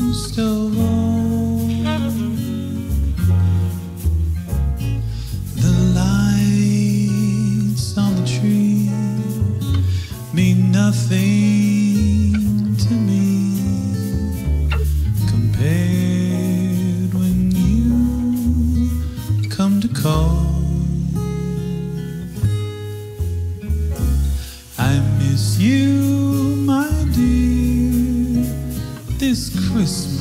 most of all, the lights on the tree mean nothing to me compared when you come to call. I miss you, my dear, this Christmas.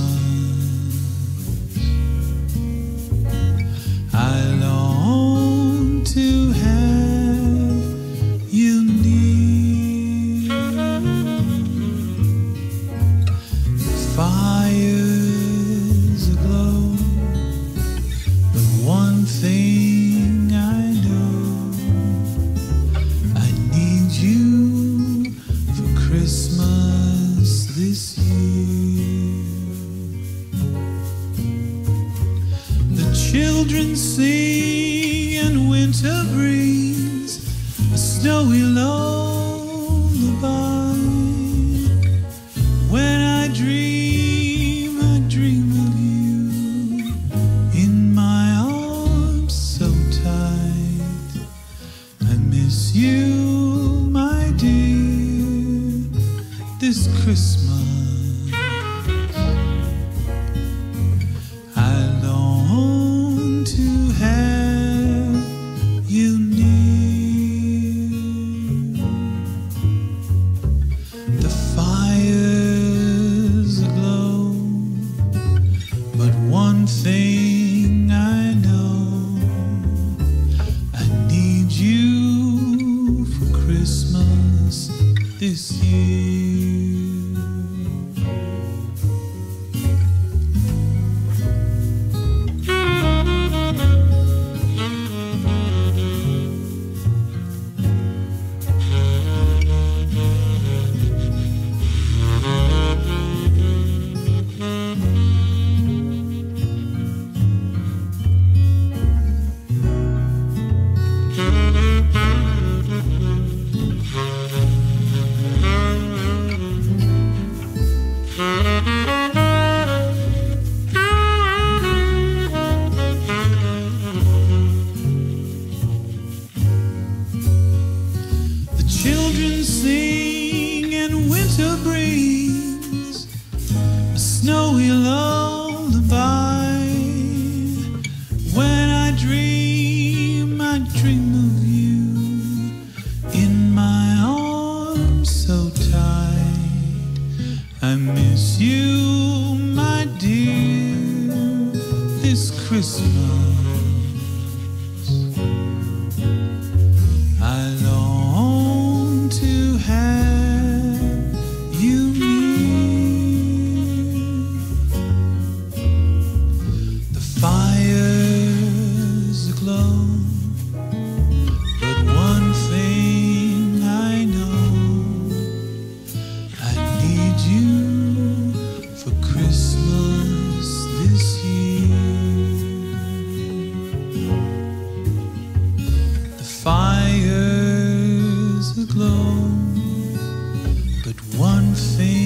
I long to have you near. The fire's aglow, but one thing I know, I need you for Christmas this year. The children sing and winter brings a snowy lullaby. When I dream of you in my arms so tight. I miss you, my dear, this Christmas. I long to have you near. The fire's aglow, but one thing I know, I need you for Christmas this year. Children sing and winter brings a snowy lullaby. When I dream of you in my arms so tight. I miss you, my dear, this Christmas. I long to have you near. The fire's aglow, but one thing I know, I need you for Christmas this year. The fire's aglow, but one thing